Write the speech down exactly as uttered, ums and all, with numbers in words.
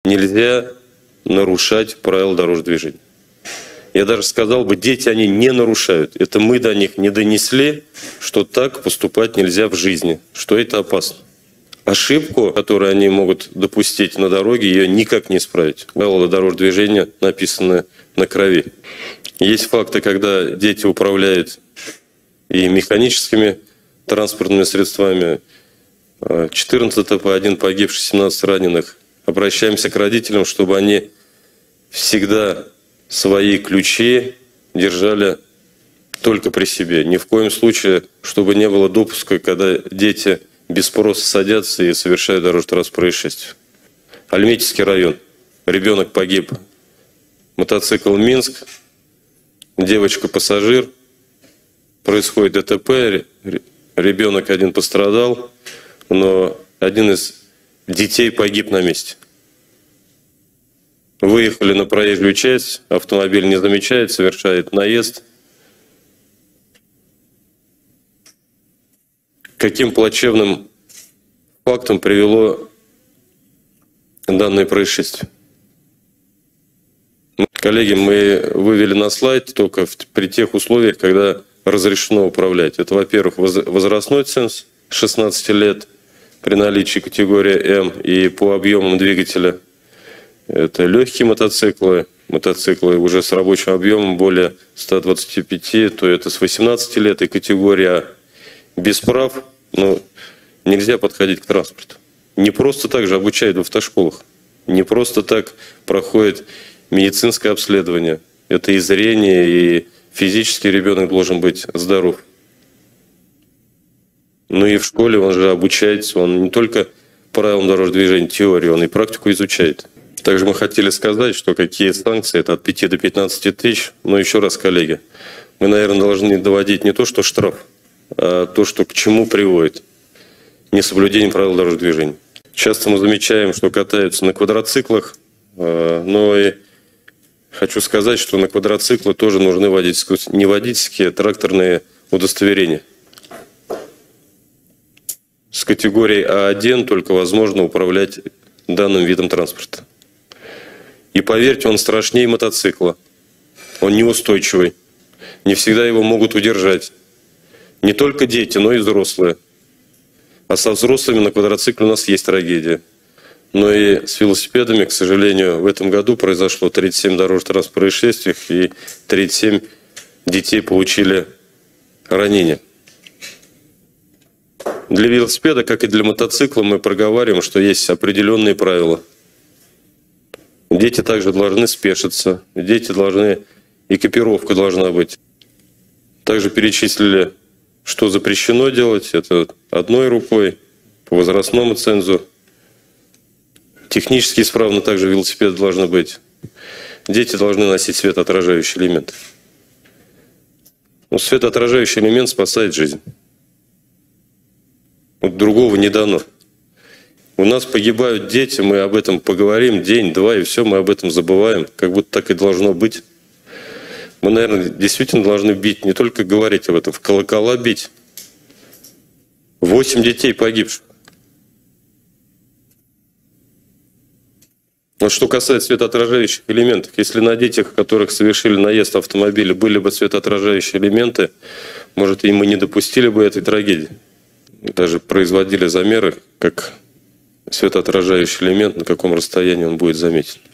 нельзя нарушать правила дорожного движения. Я даже сказал бы, дети, они не нарушают. Это мы до них не донесли, что так поступать нельзя в жизни, что это опасно. Ошибку, которую они могут допустить на дороге, ее никак не исправить. Правила дорожного движения написаны на крови. Есть факты, когда дети управляют и механическими транспортными средствами. четырнадцать ТП, один погибший, семнадцать раненых. Обращаемся к родителям, чтобы они всегда свои ключи держали только при себе. Ни в коем случае, чтобы не было допуска, когда дети без спроса садятся и совершают дорожно-транспортное происшествие. Альметьевский район. Ребенок погиб. Мотоцикл Минск. Девочка-пассажир. Происходит ДТП. Ребенок один пострадал, но один из детей погиб на месте. Выехали на проезжую часть, автомобиль не замечает, совершает наезд. Каким плачевным фактом привело данное происшествие? Коллеги, мы вывели на слайд только при тех условиях, когда разрешено управлять. Это, во-первых, возрастной ценз шестнадцати лет при наличии категории М и по объемам двигателя. Это легкие мотоциклы, мотоциклы уже с рабочим объемом более ста двадцати пяти, то это с восемнадцати лет и категория без прав. Но нельзя подходить к транспорту. Не просто так же обучают в автошколах, не просто так проходит медицинское обследование. Это и зрение, и физически ребенок должен быть здоров. Ну и в школе он же обучается, он не только правилам дорожного движения, теории, он и практику изучает. Также мы хотели сказать, что какие санкции, это от пяти до пятнадцати тысяч. Но еще раз, коллеги, мы, наверное, должны доводить не то, что штраф, а то, что к чему приводит несоблюдение правил дорожного движения. Часто мы замечаем, что катаются на квадроциклах, но и хочу сказать, что на квадроциклы тоже нужны водительские, не водительские, а тракторные удостоверения. С категорией А один только возможно управлять данным видом транспорта. И поверьте, он страшнее мотоцикла. Он неустойчивый. Не всегда его могут удержать. Не только дети, но и взрослые. А со взрослыми на квадроцикле у нас есть трагедия. Но и с велосипедами, к сожалению, в этом году произошло тридцать семь дорожно-транспортных происшествий, и тридцать семь детей получили ранения. Для велосипеда, как и для мотоцикла, мы проговариваем, что есть определенные правила. Дети также должны спешиться, дети должны, экипировка должна быть. Также перечислили, что запрещено делать. Это одной рукой, по возрастному цензу. Технически исправно также велосипеды должны быть. Дети должны носить светоотражающий элемент. Но светоотражающий элемент спасает жизнь. Вот другого не дано. У нас погибают дети, мы об этом поговорим день-два, и все, мы об этом забываем, как будто так и должно быть. Мы, наверное, действительно должны бить, не только говорить об этом, в колокола бить. Восемь детей погибших. Вот что касается светоотражающих элементов, если на детях, которых совершили наезд автомобиля, были бы светоотражающие элементы, может, и мы не допустили бы этой трагедии. Даже производили замеры, как светоотражающий элемент, на каком расстоянии он будет заметен.